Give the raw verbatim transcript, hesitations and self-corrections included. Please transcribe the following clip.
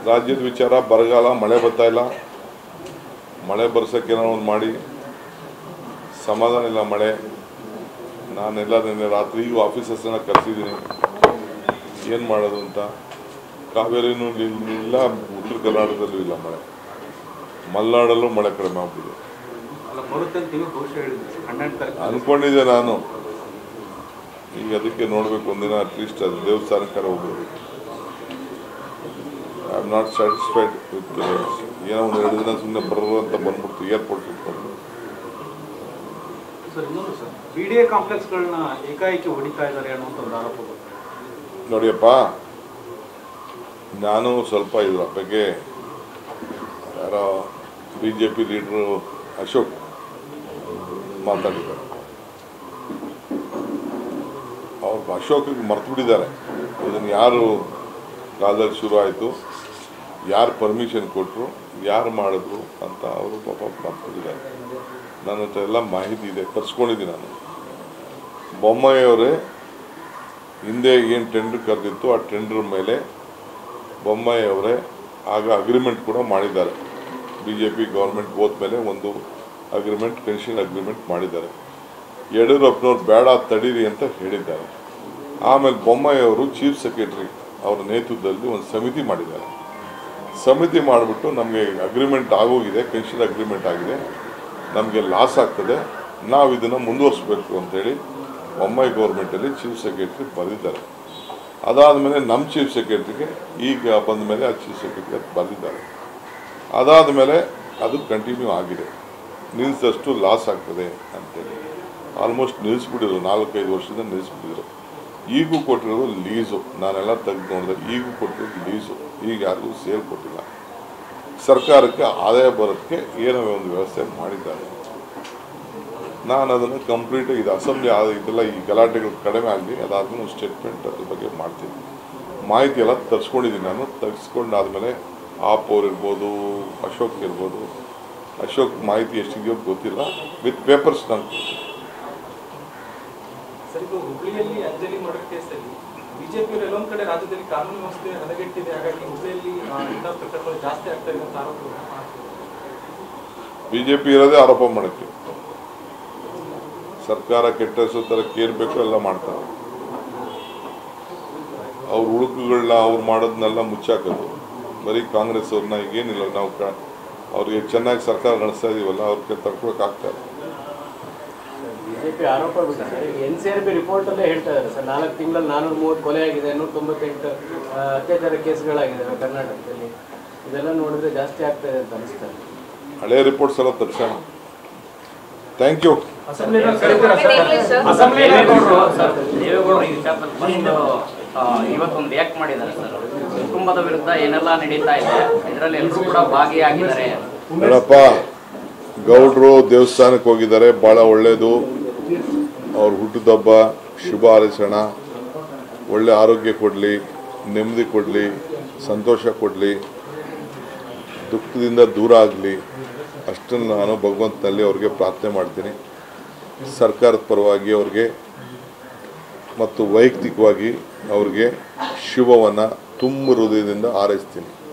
ರಾಜ್ಯದ ವಿಚಾರ ಬರಗಾಲ, ಮಳೆ ಬರ್ತಾ ಇಲ್ಲ. ಮಳೆ ಬರ್ಸೋಕ್ಕೆ ಏನೋ ಒಂದು ಮಾಡಿ, ಸಮಾಧಾನ ಇಲ್ಲ ಮಳೆ. ನಾನೆಲ್ಲ ನಿನ್ನೆ ರಾತ್ರಿ ಈಗ ಆಫೀಸರ್ಸನ್ನ ಕರೆಸಿದ್ದೀನಿ ಏನು ಮಾಡೋದು ಅಂತ. ಕಾವೇರಿನೂ ಇಲ್ಲ, ಉತ್ತರ ಕರ್ನಾಟಕದಲ್ಲೂ ಇಲ್ಲ ಮಳೆ, ಮಲೆನಾಡಲ್ಲೂ ಮಳೆ ಕಡಿಮೆ ಆಗ್ಬಿಟ್ಟಿದೆ. ಅಂದ್ಕೊಂಡಿದ್ದೆ ನಾನು. ಈಗ ಅದಕ್ಕೆ ನೋಡಬೇಕು, ಒಂದಿನ ಅಟ್ಲೀಸ್ಟ್ ಅದು ದೇವಸ್ಥಾನಕ್ಕೆ ಹೋಗ್ಬೋದು. I am not satisfied with ಏನೋ ಒಂದು ಎರಡು ದಿನ ಸುಮ್ಮನೆ ಬರೋ ಅಂತ ಬಂದ್ಬಿಡ್ತು ಏರ್ಪೋರ್ಟ್ ಇಟ್ಕೊಂಡು. ನೋಡಿಯಪ್ಪ, ನಾನು ಸ್ವಲ್ಪ ಇದ್ರ ಬಗ್ಗೆ ಯಾರೋ ಬಿ ಜೆ ಪಿ ಲೀಡ್ರು ಅಶೋಕ್ ಮಾತಾಡಿದ್ದಾರೆ. ಅವ್ರು ಅಶೋಕಿಗೆ ಮರ್ತು ಬಿಟ್ಟಿದ್ದಾರೆ ಇದನ್ನು ಯಾರು ಕಾಲದಲ್ಲಿ ಶುರು ಆಯಿತು, ಯಾರು ಪರ್ಮಿಷನ್ ಕೊಟ್ಟರು, ಯಾರು ಮಾಡಿದ್ರು ಅಂತ ಅವರು ಪಾಪ ಮರ್ತು ಬಿಟ್ಟಿದ್ದಾರೆ. ನನ್ನ ಹತ್ರ ಎಲ್ಲ ಮಾಹಿತಿ ಇದೆ, ಕರ್ಸ್ಕೊಂಡಿದ್ದೀನಿ ನಾನು. ಬೊಮ್ಮಾಯಿಯವರೇ ಹಿಂದೆ ಏನು ಟೆಂಡರ್ ಕರೆದಿತ್ತು ಆ ಟೆಂಡರ್ ಮೇಲೆ ಬೊಮ್ಮಾಯಿಯವರೇ ಆಗ ಅಗ್ರಿಮೆಂಟ್ ಕೂಡ ಮಾಡಿದ್ದಾರೆ. ಬಿ ಜೆ ಪಿ ಗೌರ್ಮೆಂಟ್ ಹೋದ ಮೇಲೆ ಒಂದು ಅಗ್ರಿಮೆಂಟ್, ಪೆನ್ಷನ್ ಅಗ್ರಿಮೆಂಟ್ ಮಾಡಿದ್ದಾರೆ. ಯಡಿಯೂರಪ್ಪನವ್ರು ಬೇಡ ತಡೀರಿ ಅಂತ ಹೇಳಿದ್ದಾರೆ. ಆಮೇಲೆ ಬೊಮ್ಮಾಯಿಯವರು ಚೀಫ್ ಸೆಕ್ರೆಟರಿ ಅವರ ನೇತೃತ್ವದಲ್ಲಿ ಒಂದು ಸಮಿತಿ ಮಾಡಿದ್ದಾರೆ. ಸಮಿತಿ ಮಾಡಿಬಿಟ್ಟು ನಮಗೆ ಅಗ್ರಿಮೆಂಟ್ ಆಗೋಗಿದೆ, ಪೆನ್ಷನ್ ಅಗ್ರಿಮೆಂಟ್ ಆಗಿದೆ, ನಮಗೆ ಲಾಸ್ ಆಗ್ತದೆ, ನಾವು ಇದನ್ನು ಮುಂದುವರಿಸಬೇಕು ಅಂತೇಳಿ ಬೊಮ್ಮಾಯಿ ಗೌರ್ಮೆಂಟಲ್ಲಿ ಚೀಫ್ ಸೆಕ್ರೆಟರಿ ಬರೆದಿದ್ದಾರೆ. ಅದಾದಮೇಲೆ ನಮ್ಮ ಚೀಫ್ ಸೆಕ್ರೆಟರಿಗೆ ಈಗ ಬಂದ ಮೇಲೆ ಆ ಚೀಫ್ ಸೆಕ್ರೆಟರಿ ಬರೆದಿದ್ದಾರೆ. ಅದಾದ ಮೇಲೆ ಅದು ಕಂಟಿನ್ಯೂ ಆಗಿದೆ. ನಿಲ್ಲಿಸಷ್ಟು ಲಾಸ್ ಆಗ್ತದೆ ಅಂತೇಳಿ ಆಲ್ಮೋಸ್ಟ್ ನಿಲ್ಲಿಸ್ಬಿಟ್ಟಿದ್ರು, ನಾಲ್ಕೈದು ವರ್ಷದಿಂದ ನಿಲ್ಲಿಸ್ಬಿಟ್ಟಿದ್ರು. ಈಗೂ ಕೊಟ್ಟಿರೋದು ಲೀಸು, ನಾನೆಲ್ಲ ತೆಗೆದು ನೋಡಿದೆ, ಈಗೂ ಕೊಟ್ಟಿರೋದು ಲೀಸು, ಈಗ ಯಾರಿಗೂ ಸೇಲ್ ಕೊಟ್ಟಿಲ್ಲ. ಸರ್ಕಾರಕ್ಕೆ ಆದಾಯ ಬರೋದಕ್ಕೆ ಏನೋ ಒಂದು ವ್ಯವಸ್ಥೆ ಮಾಡಿದ್ದಾರೆ. ನಾನು ಅದನ್ನು ಕಂಪ್ಲೀಟಾಗಿ ಇದು ಅಸೆಂಬ್ಲಿ ಆದ ಇದೆಲ್ಲ ಈ ಗಲಾಟೆಗಳು ಕಡಿಮೆ ಆಗಲಿ, ಅದಾದ್ಮೇಲೆ ಒಂದು ಸ್ಟೇಟ್ಮೆಂಟ್ ಅದ್ರ ಬಗ್ಗೆ ಮಾಡ್ತೀನಿ. ಮಾಹಿತಿ ಎಲ್ಲ ತರಿಸ್ಕೊಂಡಿದ್ದೀನಿ ನಾನು. ತರಿಸ್ಕೊಂಡಾದ್ಮೇಲೆ ಆಪ್ ಅವ್ರು ಇರ್ಬೋದು, ಅಶೋಕ್ ಇರ್ಬೋದು, ಅಶೋಕ್ ಮಾಹಿತಿ ಎಷ್ಟಿದೆಯೋ ಗೊತ್ತಿಲ್ಲ, ವಿತ್ ಪೇಪರ್ಸ್ ನಾನು ಹುಬ್ಳಿಯಲ್ಲಿ ಅಂಜಲಿ ಮರ್ಡರ್ ಕೇಸಲ್ಲಿ ಬಿಜೆಪಿ ಎಲ್ಲೊಂದು ಕಡೆ ರಾಜ್ಯದಲ್ಲಿ ಕಾನೂನು ವ್ಯವಸ್ಥೆ ಹದಗೆಟ್ಟಿದೆ, ಹಾಗಾಗಿ ಹುಬ್ಳಿಯಲ್ಲಿ ಇಂಥ ಪ್ರಕರಣಗಳು ಜಾಸ್ತಿ ಆಗ್ತಾ ಇದೆ ಅಂತ ಆರೋಪ. ಬಿಜೆಪಿ ಇರೋದೇ ಆರೋಪ ಮಾಡಕ್ಕೆ, ಸರ್ಕಾರ ಕೆಟ್ಟ ಹೆಸರು ತರಕ್ಕೆ ಏನು ಬೇಕೋ ಎಲ್ಲ ಮಾಡ್ತಾರೆ. ಅವ್ರ ಹುಡುಕುಗಳನ್ನ ಅವ್ರು ಮಾಡೋದನ್ನೆಲ್ಲ ಮುಚ್ಚಾಕೋದು. ಬರೀ ಕಾಂಗ್ರೆಸ್ ಅವ್ರನ್ನ ಈಗೇನಿಲ್ಲ, ನಾವು ಕ ಅವ್ರಿಗೆ ಚೆನ್ನಾಗಿ ಸರ್ಕಾರ ನಡೆಸ್ತಾ ಇದೀವಲ್ಲ, ಅವ್ರಿಗೆ ತಡ್ಕೊಳಕ್ಕಾಗ್ತಾರೆ. ಬಿಜೆಪಿ ಆರೋಪ ಬಿಟ್ಟಿದೆ. N C R B report ಅಲ್ಲೇ ಹೇಳ್ತಾ ಇದ್ದಾರೆ ಸರ್, ನಾಲ್ಕು ತಿಂಗಳಲ್ಲಿ ನಾನೂರ ಮೂವತ್ತು ಕೊಲೆ ಆಗಿದೆ, ನೂರ ತೊಂಬತ್ತೆಂಟು ಅತ್ಯಾಚಾರ ಕೇಸ್ಗಳಾಗಿದ್ದಾವೆ ಕರ್ನಾಟಕದಲ್ಲಿ. ಇದೆಲ್ಲ ನೋಡಿದ್ರೆ ಜಾಸ್ತಿ ಆಗ್ತಾ ಇದೆ ಅಂತ ಅನಿಸ್ತಾರೆ. ಹಳೆ ರಿಪೋರ್ಟ್ಸ್ ಎಲ್ಲ ತರಿಸೋಣ. Thank you. ಇವತ್ತೊಂದು ರಿಯಾಕ್ಟ್ ಮಾಡಿದ್ದಾರೆ ಸರ್, ಕುಟುಂಬದ ವಿರುದ್ಧ ಏನೆಲ್ಲ ನಡೀತಾ ಇದೆ ಇದರಲ್ಲಿ ಎಲ್ಲರೂ ಕೂಡ ಭಾಗಿಯಾಗಿದ್ದಾರೆ. ನೋಡಪ್ಪ, ಗೌಡ್ರು ದೇವಸ್ಥಾನಕ್ಕೆ ಹೋಗಿದ್ದಾರೆ, ಭಾಳ ಒಳ್ಳೆಯದು. ಅವ್ರ ಹುಟ್ಟುಹಬ್ಬ ಶುಭ ಹಾರೈಸೋಣ. ಒಳ್ಳೆ ಆರೋಗ್ಯ ಕೊಡಲಿ, ನೆಮ್ಮದಿ ಕೊಡಲಿ, ಸಂತೋಷ ಕೊಡಲಿ, ದುಃಖದಿಂದ ದೂರ ಆಗಲಿ, ಅಷ್ಟನ್ನು ನಾನು ಭಗವಂತನಲ್ಲಿ ಅವ್ರಿಗೆ ಪ್ರಾರ್ಥನೆ ಮಾಡ್ತೀನಿ. ಸರ್ಕಾರದ ಪರವಾಗಿ ಅವ್ರಿಗೆ ಮತ್ತು ವೈಯಕ್ತಿಕವಾಗಿ ಅವ್ರಿಗೆ ಶುಭವನ್ನು ತುಂಬ ಹೃದಯದಿಂದ ಹಾರೈಸ್ತೀನಿ.